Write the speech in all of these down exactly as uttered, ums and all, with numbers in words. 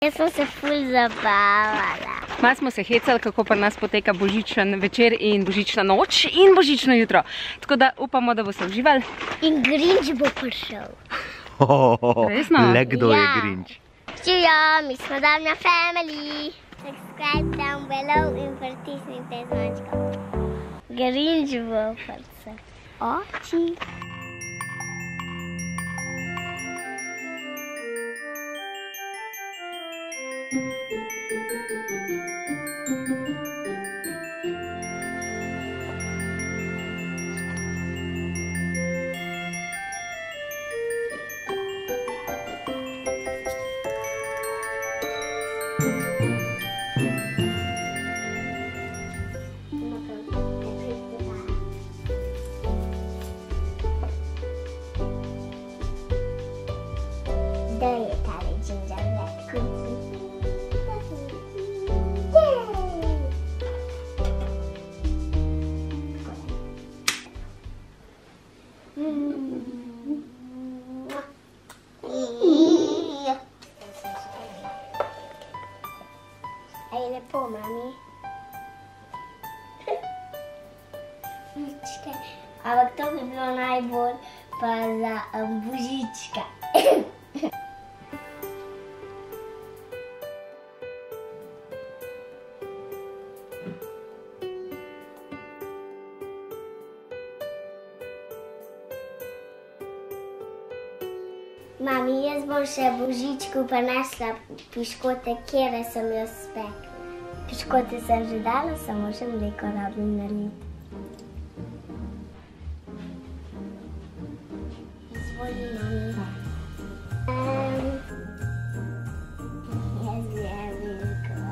Jaz sem se ful zabavala. Malo smo se hecali, kako pri nas poteka božičen večer in božična noč in božično jutro. Tako da upamo, da boste uživali. In Grinch bo prišel. Resno? Le kdo je Grinch? Živijo, mi smo Damna Family. Subscribe down below in pritisnite zvončko. Grinch bo prišel. Oči. Kdo je tale gingerbread cookie? A je lepo, mami? Ampak to bi bilo najbolj pa za um, božička. Mami, jaz bom še božičku pa našla piškote, kjere sem jo spekla. Piškote sem že dala, samo še mleko rabim naliti. Izvoli, mami. Um, jaz bi je veliko.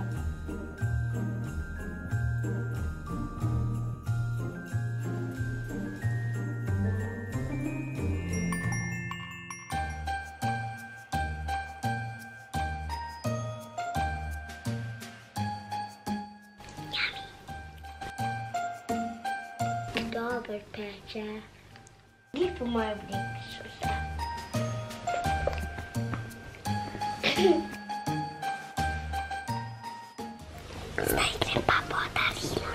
Dober peče. Lepo moja vlekšuša. Zdaj grem pa po darila.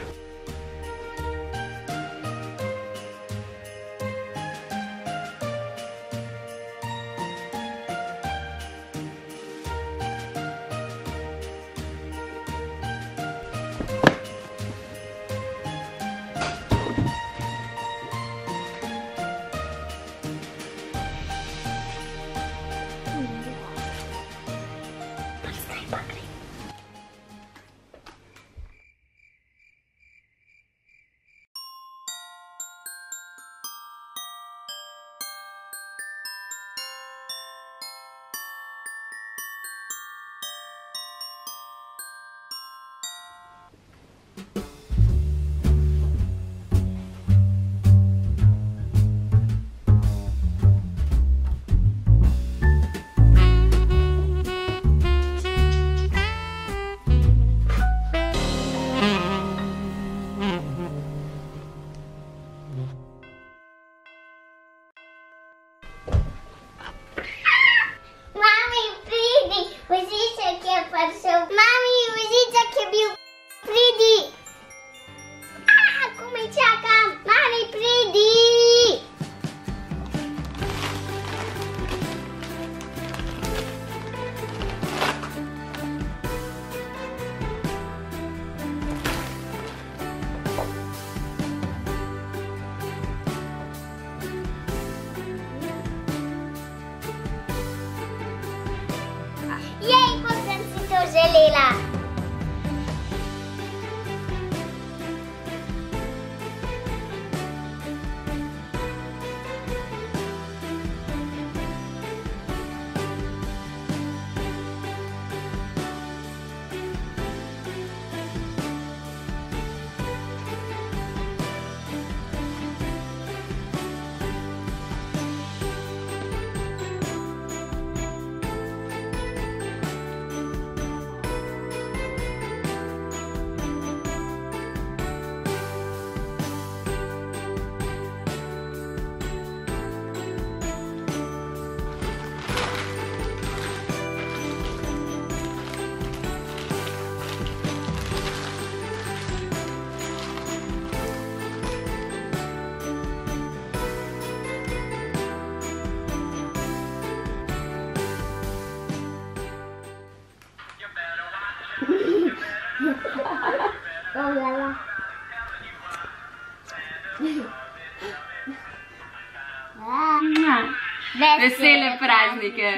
Mami, Božiček je bil, pridi! Ah, komaj čakam! Mami, pridi! Jej, ko sem si to želela! Ujala. Vesele praznike.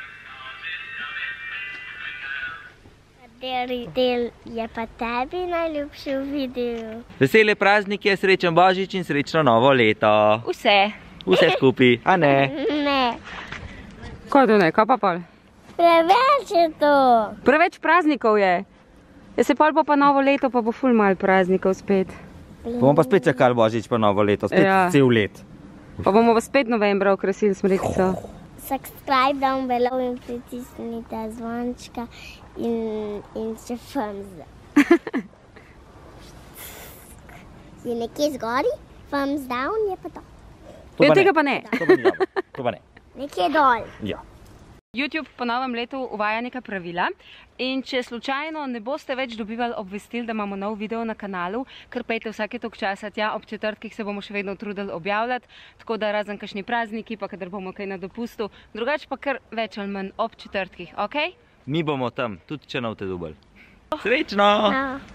Kateri del je pa tebi najljubši v videu? Vesele praznike, srečen Božič in srečno novo leto. Vse. Vse skupaj, a ne? Ne. Kaj to ne, kaj pa pol? Preveč je to. Preveč praznikov je. Ja se pol bo pa novo leto, pa bo ful malo praznikov spet. Bomo pa spet čakali Božič pa novo leto, spet Ja. cel let. Pa bomo pa spet novembra okrasili smrekico. Subscribe down below in pritisnite zvončka in, in še thumbs up. Je nekje zgori, thumbs down je pa to. To Ja, pa tega pa ne. To pa ni dobro. To pa ne. Nekje dol. Ja. YouTube po novem letu uvaja neka pravila in če slučajno ne boste več dobivali obvestil, da imamo nov video na kanalu, ker pejte vsake toliko časa tja, ob četrtkih se bomo še vedno trudili objavljati, tako da razen kakšni prazniki, pa kadar bomo kaj na dopustu, drugače pa kar več ali manj ob četrtkih, ok? Mi bomo tam, tudi če ne boste dobili. Srečno! No.